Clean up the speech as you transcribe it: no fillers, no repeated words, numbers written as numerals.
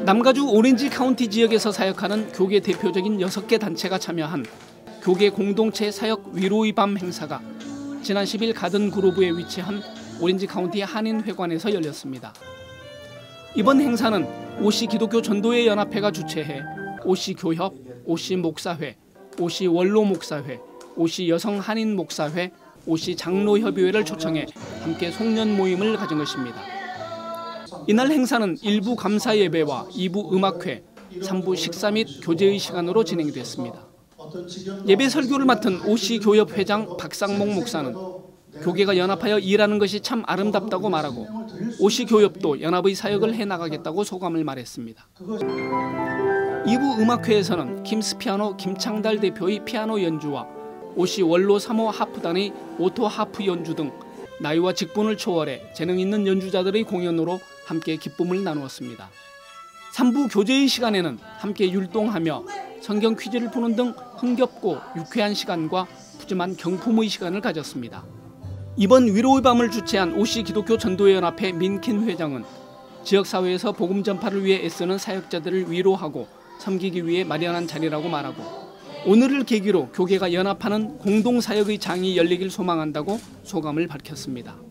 남가주 오렌지 카운티 지역에서 사역하는 교계 대표적인 6개 단체가 참여한 교계 공동체 사역 위로의 밤 행사가 지난 10일 가든 그로브에 위치한 오렌지 카운티 한인회관에서 열렸습니다. 이번 행사는 OC 기독교 전도회 연합회가 주최해 OC 교협, OC 목사회, OC 원로 목사회, OC 여성 한인 목사회, OC 장로협의회를 초청해 함께 송년 모임을 가진 것입니다. 이날 행사는 1부 감사 예배와 2부 음악회, 3부 식사 및 교제의 시간으로 진행됐습니다. 예배 설교를 맡은 OC 교협 회장 박상목 목사는 교계가 연합하여 일하는 것이 참 아름답다고 말하고 OC 교협도 연합의 사역을 해나가겠다고 소감을 말했습니다. 2부 음악회에서는 김스피아노 김창달 대표의 피아노 연주와 OC 원로 3호 하프단의 오토 하프 연주 등 나이와 직분을 초월해 재능 있는 연주자들의 공연으로 함께 기쁨을 나누었습니다. 3부 교제의 시간에는 함께 율동하며 성경 퀴즈를 푸는 등 흥겹고 유쾌한 시간과 푸짐한 경품의 시간을 가졌습니다. 이번 위로의 밤을 주최한 OC 기독교 전도회 연합회 민킨 회장은 지역사회에서 복음 전파를 위해 애쓰는 사역자들을 위로하고 섬기기 위해 마련한 자리라고 말하고 오늘을 계기로 교계가 연합하는 공동사역의 장이 열리길 소망한다고 소감을 밝혔습니다.